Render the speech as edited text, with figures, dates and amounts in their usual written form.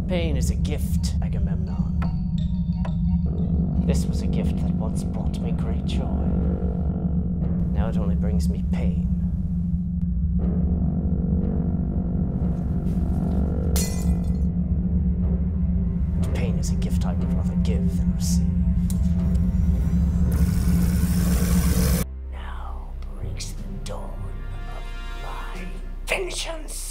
Pain is a gift, Agamemnon. This was a gift that once brought me great joy. Now it only brings me pain. And pain is a gift I would rather give than receive. Now breaks the dawn of my vengeance.